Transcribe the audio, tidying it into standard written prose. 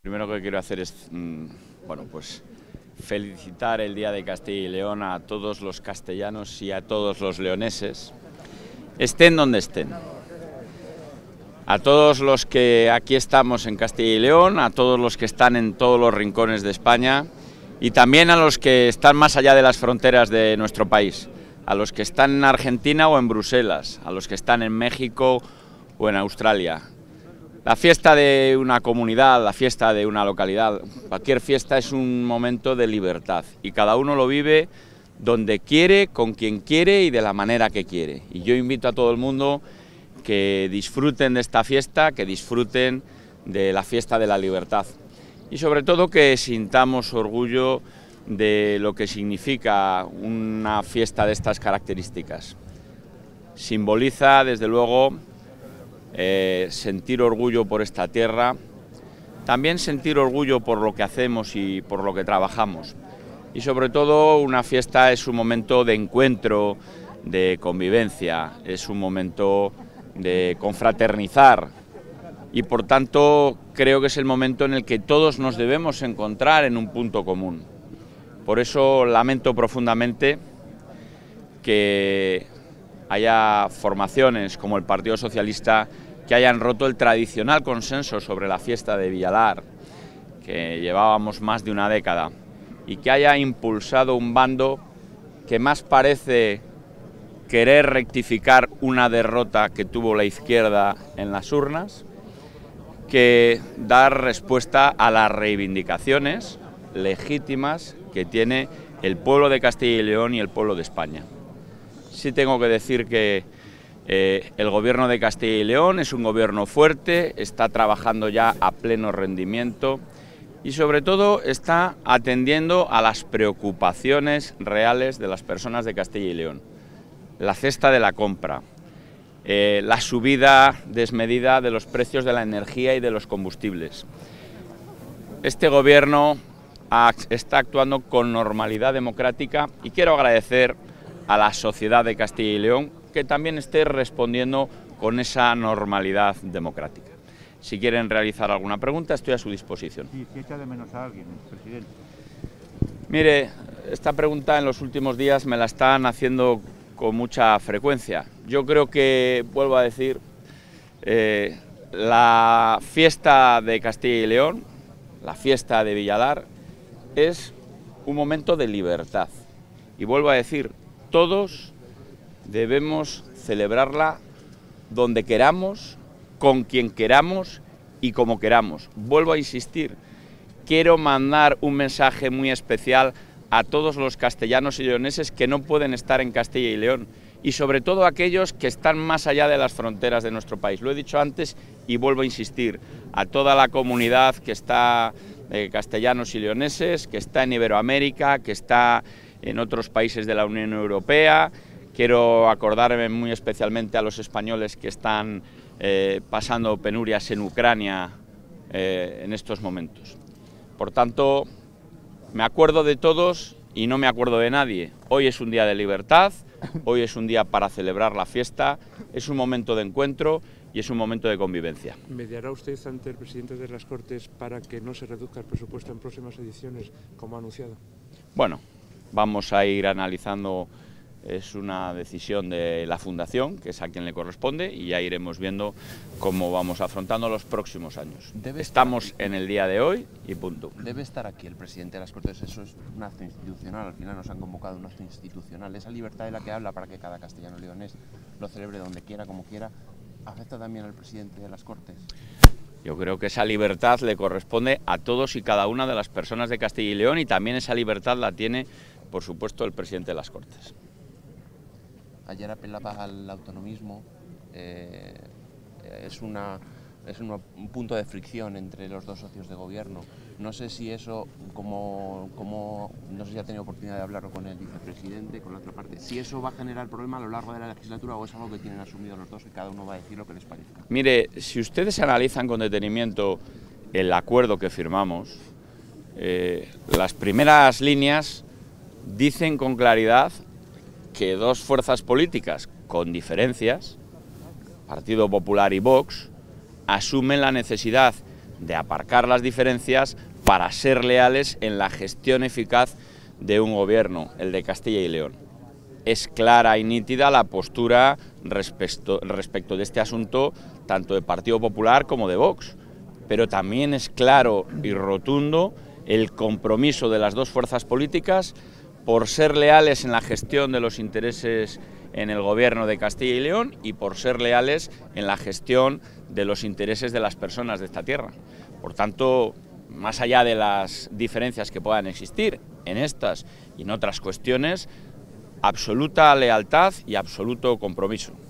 Primero que quiero hacer es, felicitar el Día de Castilla y León a todos los castellanos y a todos los leoneses, estén donde estén. A todos los que aquí estamos en Castilla y León, a todos los que están en todos los rincones de España y también a los que están más allá de las fronteras de nuestro país, a los que están en Argentina o en Bruselas, a los que están en México o en Australia. La fiesta de una comunidad, la fiesta de una localidad, cualquier fiesta es un momento de libertad y cada uno lo vive donde quiere, con quien quiere y de la manera que quiere. Y yo invito a todo el mundo que disfruten de esta fiesta, que disfruten de la fiesta de la libertad y sobre todo que sintamos orgullo de lo que significa una fiesta de estas características. Simboliza, desde luego, sentir orgullo por esta tierra, también sentir orgullo por lo que hacemos y por lo que trabajamos. Y sobre todo una fiesta es un momento de encuentro, de convivencia, es un momento de confraternizar y por tanto creo que es el momento en el que todos nos debemos encontrar en un punto común. Por eso lamento profundamente que haya formaciones como el Partido Socialista que hayan roto el tradicional consenso sobre la fiesta de Villalar, que llevábamos más de una década, y que haya impulsado un bando que más parece querer rectificar una derrota que tuvo la izquierda en las urnas, que dar respuesta a las reivindicaciones legítimas que tiene el pueblo de Castilla y León y el pueblo de España. Sí tengo que decir que el gobierno de Castilla y León es un gobierno fuerte, está trabajando ya a pleno rendimiento y sobre todo está atendiendo a las preocupaciones reales de las personas de Castilla y León. La cesta de la compra, la subida desmedida de los precios de la energía y de los combustibles. Este gobierno está actuando con normalidad democrática y quiero agradecer a la sociedad de Castilla y León que también esté respondiendo con esa normalidad democrática. Si quieren realizar alguna pregunta, estoy a su disposición. Sí, si echa de menos a alguien, presidente. Mire, esta pregunta en los últimos días me la están haciendo con mucha frecuencia. Yo creo que, vuelvo a decir, la fiesta de Castilla y León, la fiesta de Villalar, es un momento de libertad. Y vuelvo a decir, todos debemos celebrarla donde queramos, con quien queramos y como queramos. Vuelvo a insistir, quiero mandar un mensaje muy especial a todos los castellanos y leoneses que no pueden estar en Castilla y León y sobre todo a aquellos que están más allá de las fronteras de nuestro país. Lo he dicho antes y vuelvo a insistir, a toda la comunidad que está de castellanos y leoneses, que está en Iberoamérica, que está en otros países de la Unión Europea. Quiero acordarme muy especialmente a los españoles que están pasando penurias en Ucrania en estos momentos. Por tanto, me acuerdo de todos y no me acuerdo de nadie. Hoy es un día de libertad, hoy es un día para celebrar la fiesta, es un momento de encuentro y es un momento de convivencia. ¿Mediará usted ante el presidente de las Cortes para que no se reduzca el presupuesto en próximas ediciones, como ha anunciado? Bueno, vamos a ir analizando. Es una decisión de la Fundación, que es a quien le corresponde, y ya iremos viendo cómo vamos afrontando los próximos años. Estamos en el día de hoy y punto. Debe estar aquí el presidente de las Cortes, eso es un acto institucional, al final nos han convocado un acto institucional. Esa libertad de la que habla para que cada castellano leonés lo celebre donde quiera, como quiera, ¿afecta también al presidente de las Cortes? Yo creo que esa libertad le corresponde a todos y cada una de las personas de Castilla y León y también esa libertad la tiene, por supuesto, el presidente de las Cortes. Ayer apelaba al autonomismo, es un punto de fricción entre los dos socios de gobierno. No sé si eso, no sé si ha tenido oportunidad de hablarlo con el vicepresidente, con la otra parte, si eso va a generar problema a lo largo de la legislatura o es algo que tienen asumido los dos y cada uno va a decir lo que les parezca. Mire, si ustedes analizan con detenimiento el acuerdo que firmamos, las primeras líneas dicen con claridad que dos fuerzas políticas con diferencias, Partido Popular y Vox, asumen la necesidad de aparcar las diferencias para ser leales en la gestión eficaz de un gobierno, el de Castilla y León. Es clara y nítida la postura respecto de este asunto, tanto de Partido Popular como de Vox, pero también es claro y rotundo el compromiso de las dos fuerzas políticas por ser leales en la gestión de los intereses en el gobierno de Castilla y León y por ser leales en la gestión de los intereses de las personas de esta tierra. Por tanto, más allá de las diferencias que puedan existir en estas y en otras cuestiones, absoluta lealtad y absoluto compromiso.